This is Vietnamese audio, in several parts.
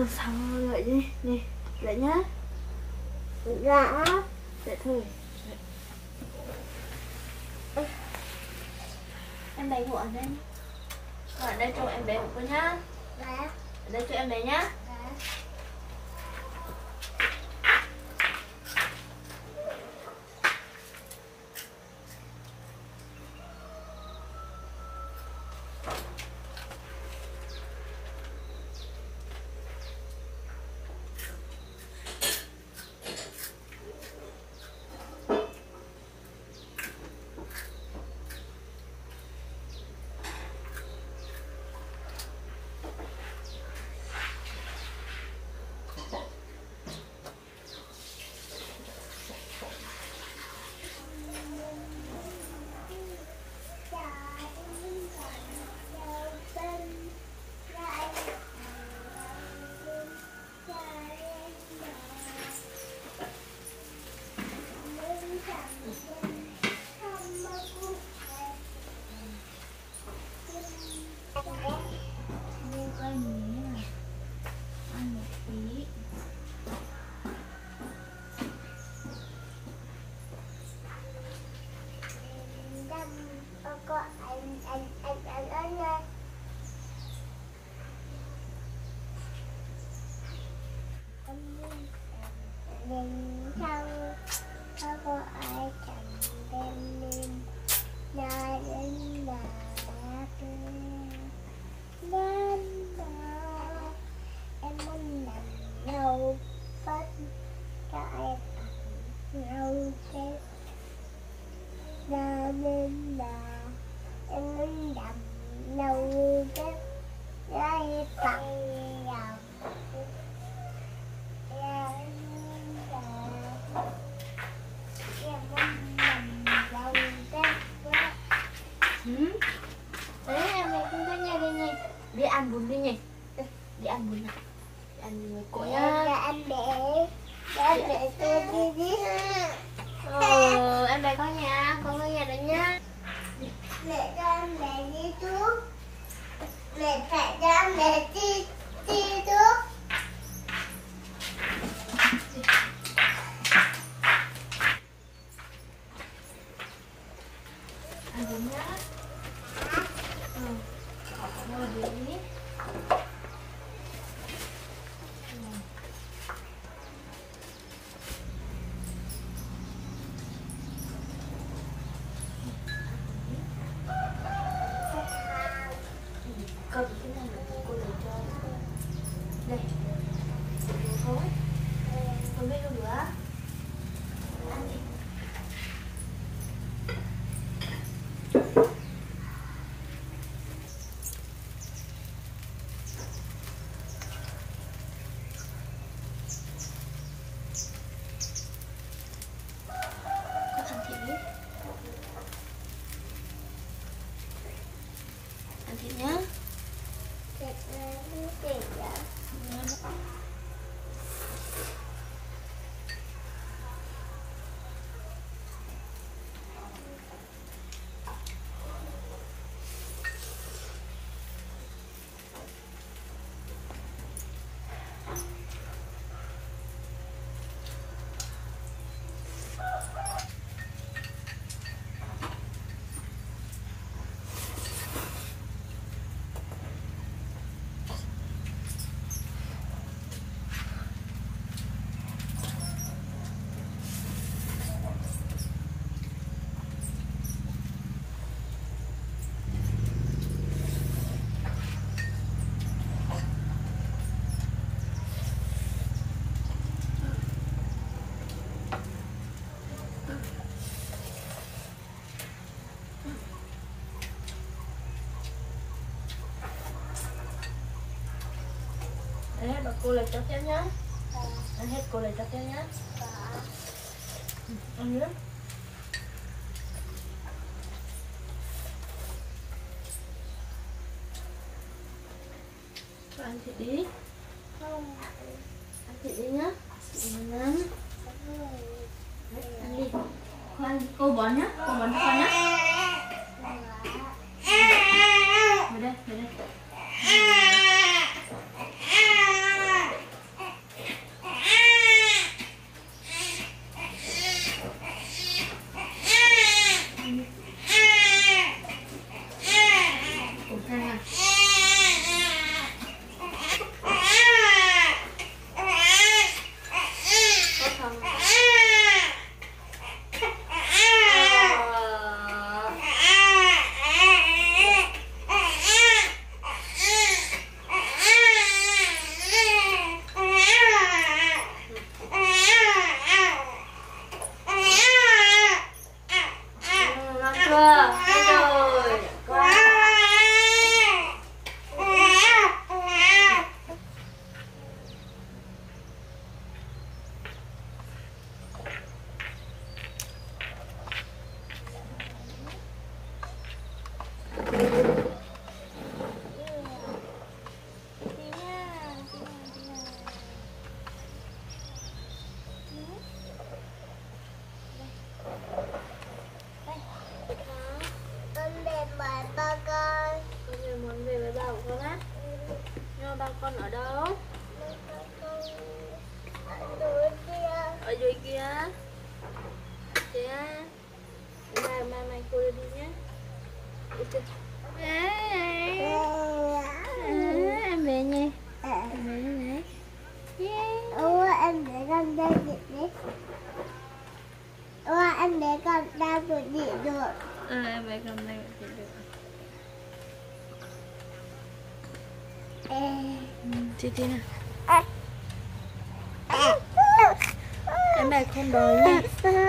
sao lại đi nè, dậy nhá. Dạ. Dậy thôi. Em bé ngủ ở đây. Ngủ ở đây cho em bé ngủ cô nhá. Dạ. Ở đây cho em bé nhá. Dạ. Đến sau có ai chẳng đem lên nhà đến nhà đến nào em muốn nằm lâu bắt cho em lâu chết ra bên là em muốn nằm lâu chết ra tặng vào Đấy em này cũng thấy nha, đây nhỉ. Đi ăn bún đi nhỉ. Đi ăn bún nào. Đi ăn với cô nhá. Em để tôi đi ha. Em bé có nhà đấy nhá. Mẹ cho em bé đi trước. Mẹ phải cho em bé đi trước. Ăn bún nhá. Ngồi đi. Cầm cái này là cô lấy cho. Đây. Thôi. Không biết đâu nữa. Ăn đi. Ăn thịt nhá. Đấy, bà cô lấy cho tiếp nhá. Ăn hết cô lấy cho tiếp nhá. Ăn nữa. Ăn thịt đi. Ăn thịt đi nhá. Ăn. Ăn đi. Cô bón nhá. Cô bón cho con nhá. Về đây, về đây. ba con ở đâu? Ở dưới kia. Ở dưới kia. Thế à? Mai cô đi nhé. Em về nhé. Em về nhé. Em để con đây đi. Em để con đau của chị được. Em về con đây của chị được. Chị nào. Em bé không đói nha.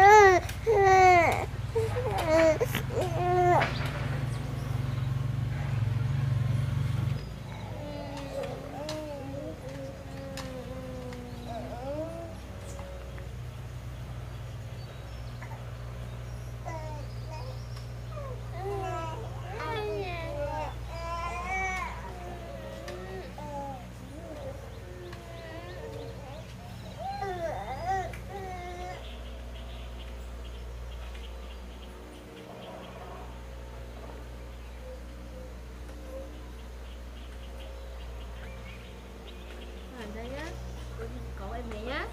Ở đây nhá. Có em bé nhá.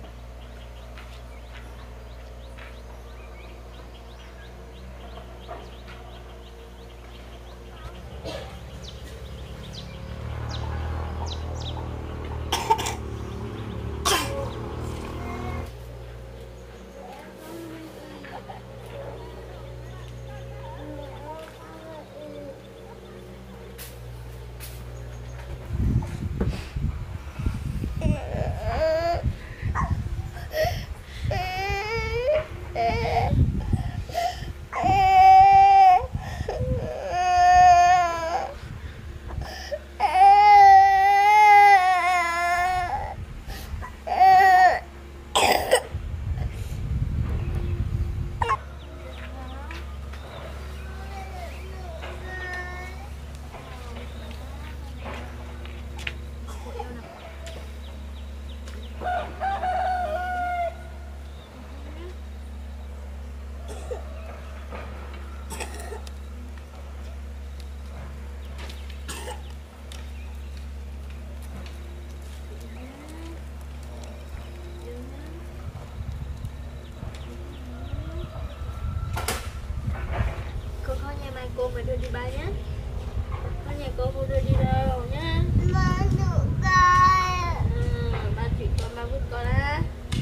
Cô phải đưa đi ba nhé. Con nhà cô đưa đi đâu nhá. Ba được con. Ba chuyện con ba vứt con á.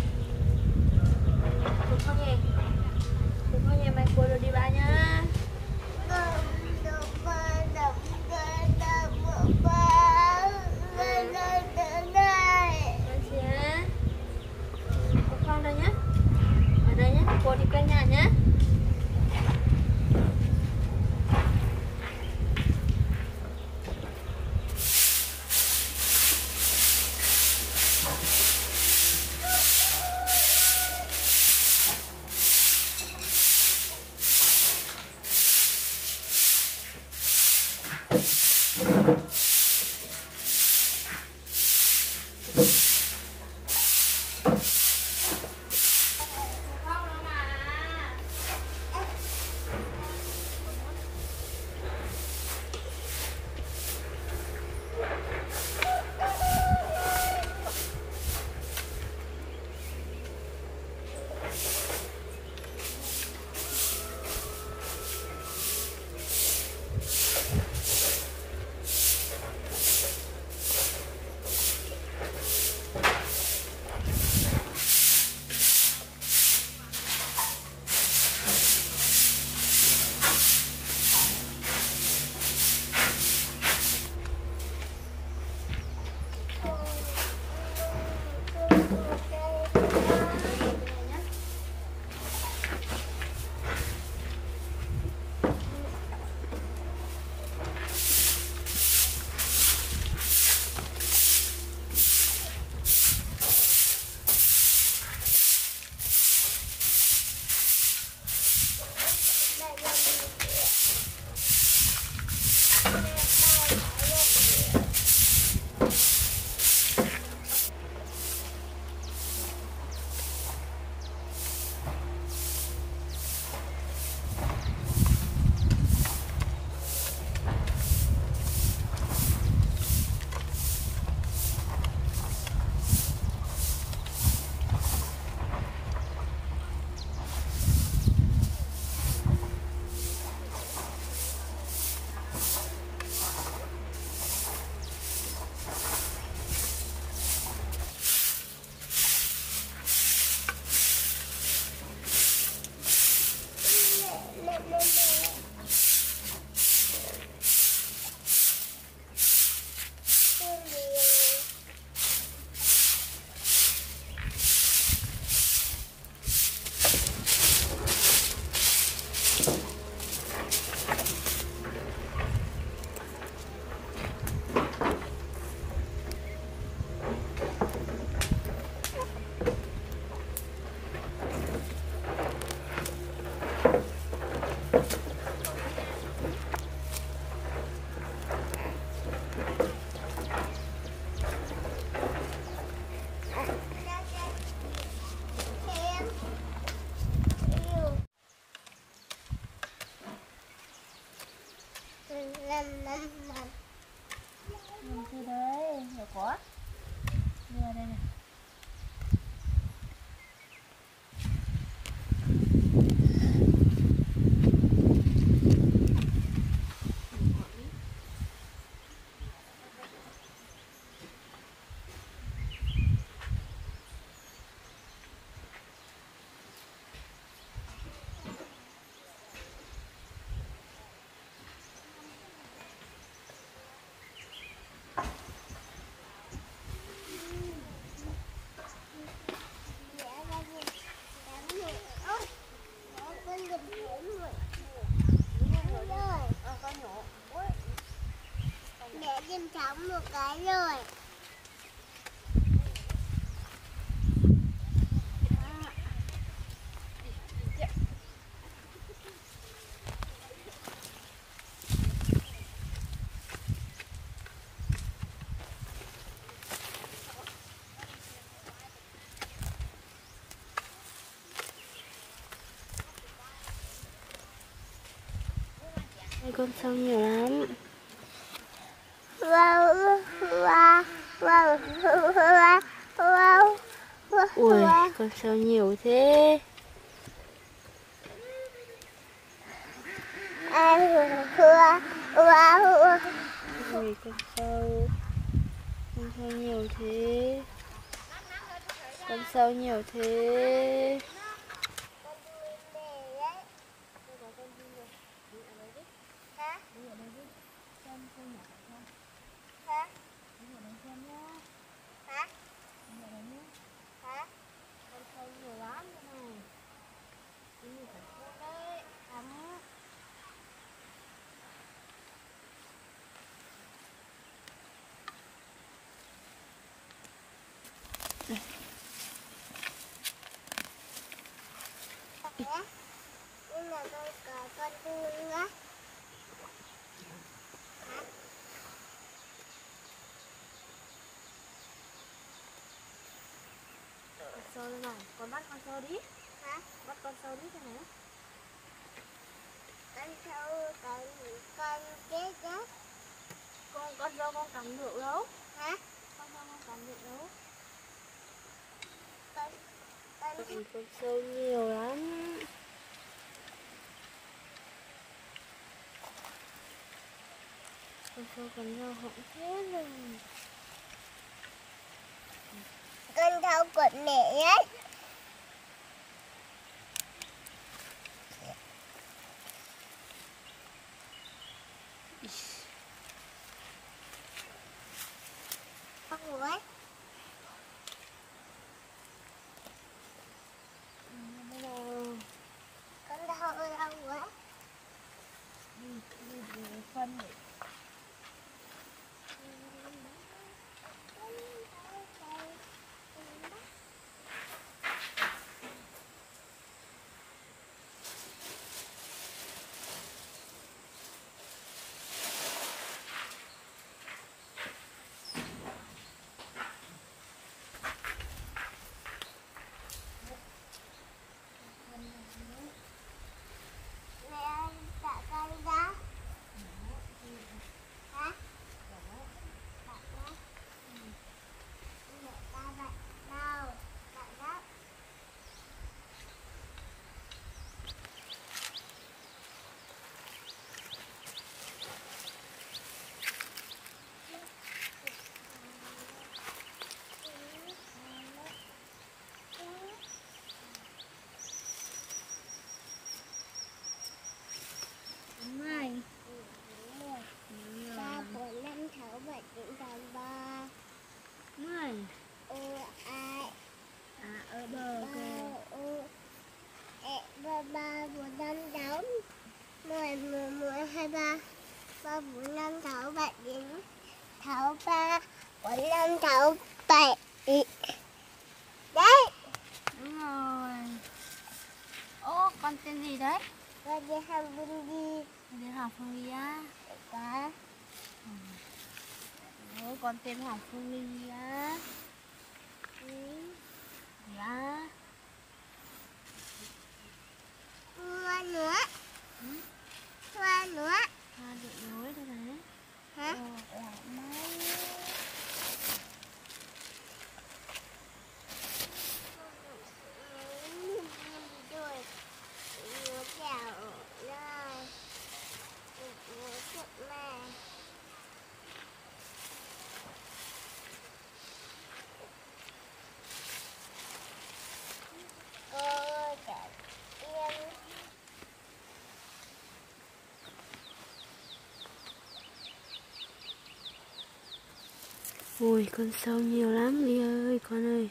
Cô không nghe mai cô đưa đi ba nhá. Con đây nhá. Ở đây nhá. Cô đi quanh nhà nhá. có. Đưa đây này. Mẹ tìm cháu một cái rồi. Con sâu nhiều lắm. Wow, wow, wow, wow, wow, wow. Ui, con sâu nhiều thế. Wow, wow. Ui, con sâu nhiều thế. Con sâu nhiều thế. Nhưng mà con có con cưng á. Con sâu đây này, con bắt con sâu đi. Hả? Bắt con sâu đi thế này. Con sâu con chết đó. Con sâu con cầm được đâu. Hả? Con sâu con cầm được đâu. Con Con sâu nhiều lắm. Con sâu còn nhau hỏng thế rồi. con sâu của mẹ ấy. Con ấy. Con sâu đâu quá. Phân để Mẹ tạ con đó. Hả? Tạ đó. Mẹ ta vậy đâu? Tạ đó. này. 3, 4, 5, 6, 7, 8, 3. Này. U, A, Ở bờ kìa. U, E, 3, 3, 4, 5, 6, 10, 11, 23, 3, 4, 5, 6, 7, 6, 3, 4, 5, 6, 7. Đấy. Đúng rồi. Ô, con tên gì đấy? Con đi học Phương đi. Con tên Hoàng Phương Ly á. Có. Ô, con tên Hoàng Phương Ly á. Dạ. Hoa nữa. Ừ. Hoa nữa. Hoa điện nối đây này. Hả? Là máy. Ui, con sâu nhiều lắm Ly ơi, con ơi.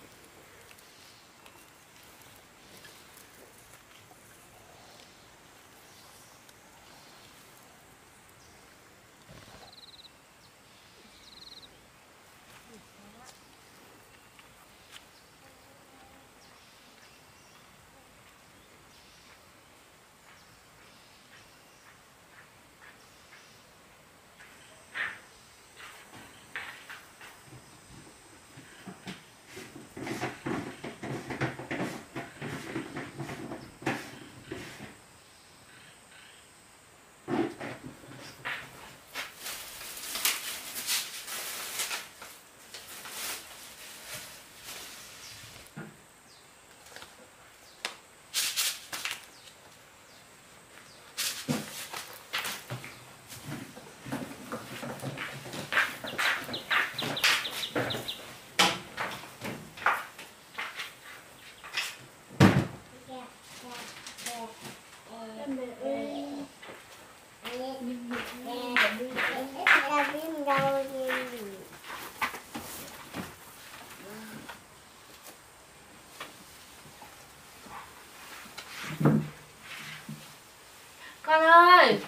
Con ơi.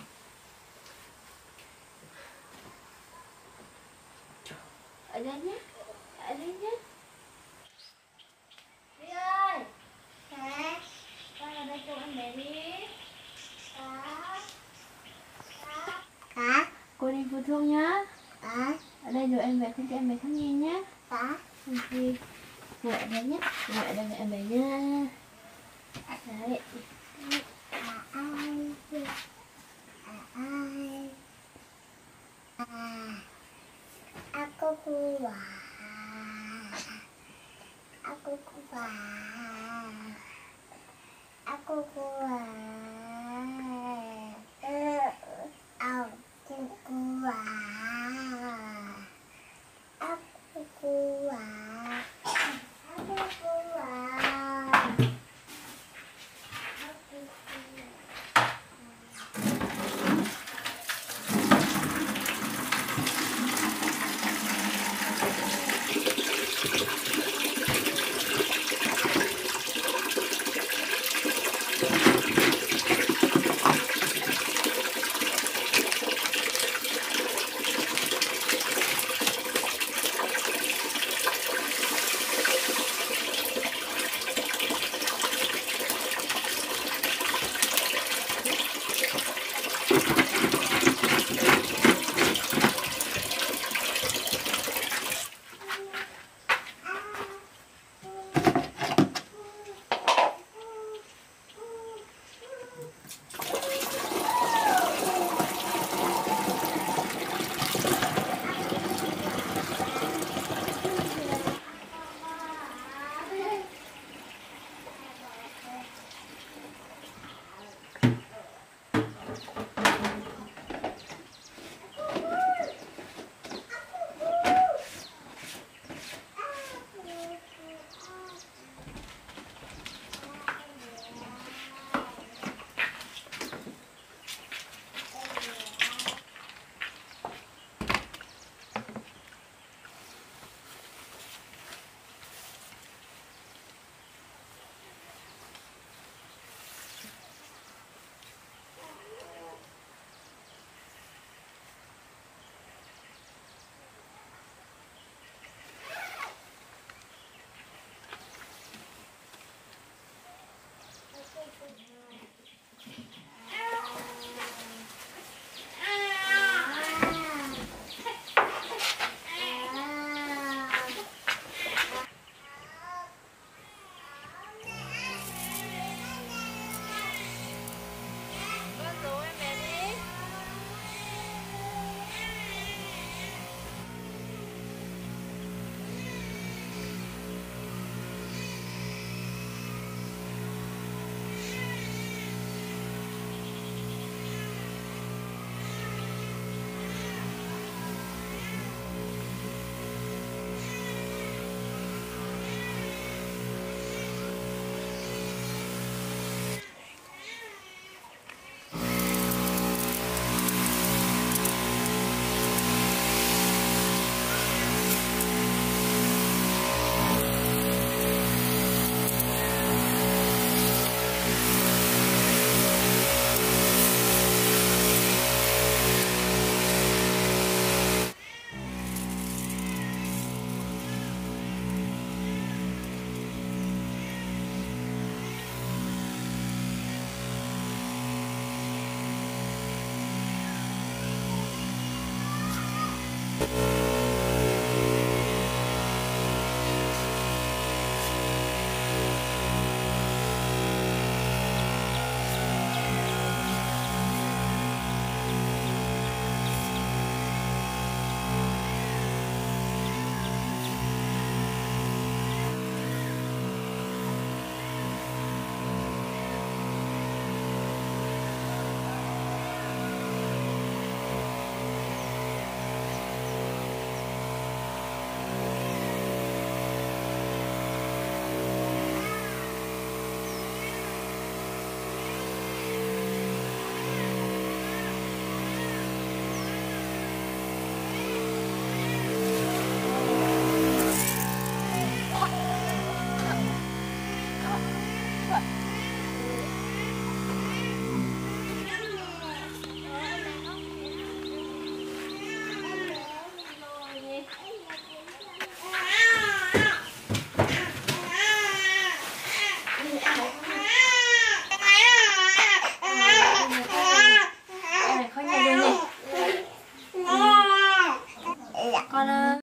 Ở đây nhé. Ở đây nhé. Ly ơi. Hả? Con ở đây cùng em bé đi. Hả? Cô đi phun thuốc nhá. Hả? Ở đây rồi em bé không cho em bé khóc nghe nhé. Hả? Đi. Ngồi ở đây nhé. Ngồi ở đây với em bé nhá. Đấy. Ai? Aku keluar. Aku keluar. Aku keluar. Aku keluar.